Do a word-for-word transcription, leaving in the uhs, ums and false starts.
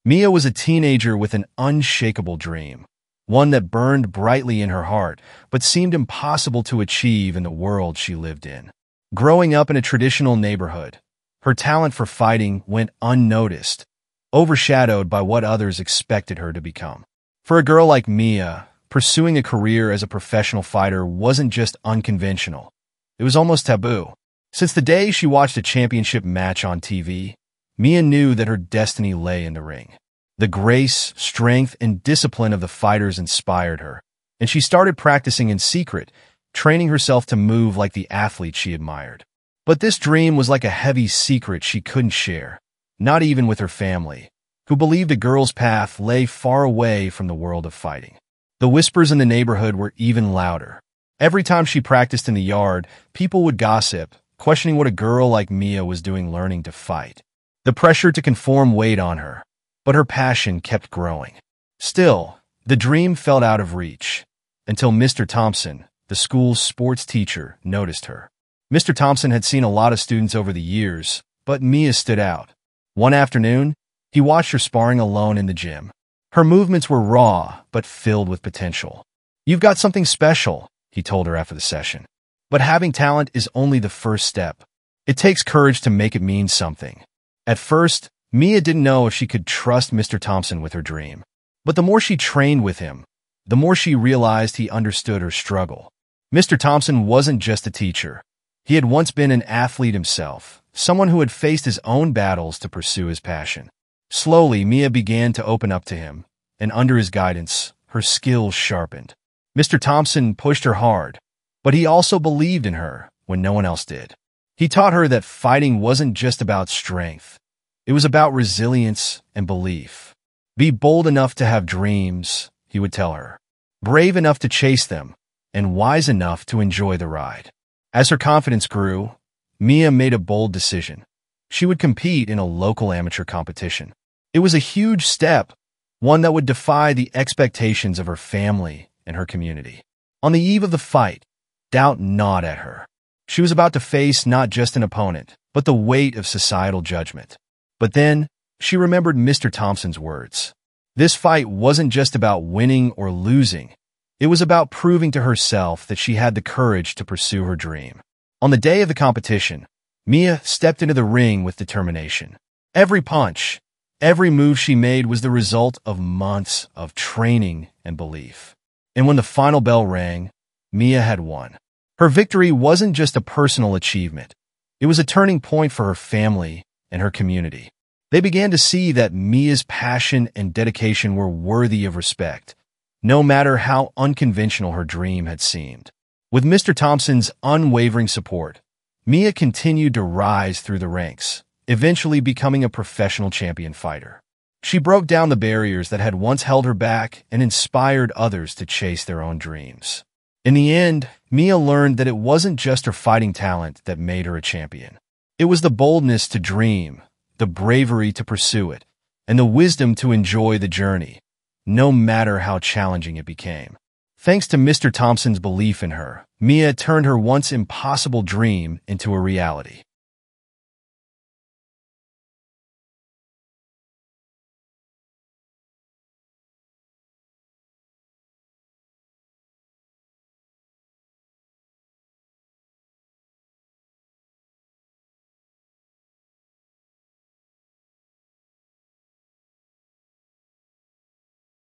Mia was a teenager with an unshakable dream, one that burned brightly in her heart but seemed impossible to achieve in the world she lived in. Growing up in a traditional neighborhood, her talent for fighting went unnoticed, overshadowed by what others expected her to become. For a girl like Mia, pursuing a career as a professional fighter wasn't just unconventional. It was almost taboo. Since the day she watched a championship match on T V, Mia knew that her destiny lay in the ring. The grace, strength, and discipline of the fighters inspired her, and she started practicing in secret, training herself to move like the athlete she admired. But this dream was like a heavy secret she couldn't share, not even with her family, who believed a girl's path lay far away from the world of fighting. The whispers in the neighborhood were even louder. Every time she practiced in the yard, people would gossip, questioning what a girl like Mia was doing learning to fight. The pressure to conform weighed on her, but her passion kept growing. Still, the dream felt out of reach, until Mister Thompson, the school's sports teacher, noticed her. Mister Thompson had seen a lot of students over the years, but Mia stood out. One afternoon, he watched her sparring alone in the gym. Her movements were raw, but filled with potential. "You've got something special," he told her after the session. "But having talent is only the first step. It takes courage to make it mean something." At first, Mia didn't know if she could trust Mister Thompson with her dream. But the more she trained with him, the more she realized he understood her struggle. Mister Thompson wasn't just a teacher. He had once been an athlete himself, someone who had faced his own battles to pursue his passion. Slowly, Mia began to open up to him, and under his guidance, her skills sharpened. Mister Thompson pushed her hard, but he also believed in her when no one else did. He taught her that fighting wasn't just about strength. It was about resilience and belief. "Be bold enough to have dreams," he would tell her. "Brave enough to chase them, and wise enough to enjoy the ride." As her confidence grew, Mia made a bold decision. She would compete in a local amateur competition. It was a huge step, one that would defy the expectations of her family and her community. On the eve of the fight, doubt gnawed at her. She was about to face not just an opponent, but the weight of societal judgment. But then, she remembered Mister Thompson's words. This fight wasn't just about winning or losing. It was about proving to herself that she had the courage to pursue her dream. On the day of the competition, Mia stepped into the ring with determination. Every punch, every move she made was the result of months of training and belief. And when the final bell rang, Mia had won. Her victory wasn't just a personal achievement. It was a turning point for her family and her community. They began to see that Mia's passion and dedication were worthy of respect, no matter how unconventional her dream had seemed. With Mister Thompson's unwavering support, Mia continued to rise through the ranks, eventually becoming a professional champion fighter. She broke down the barriers that had once held her back and inspired others to chase their own dreams. In the end, Mia learned that it wasn't just her fighting talent that made her a champion. It was the boldness to dream, the bravery to pursue it, and the wisdom to enjoy the journey, no matter how challenging it became. Thanks to Mister Thompson's belief in her, Mia turned her once impossible dream into a reality.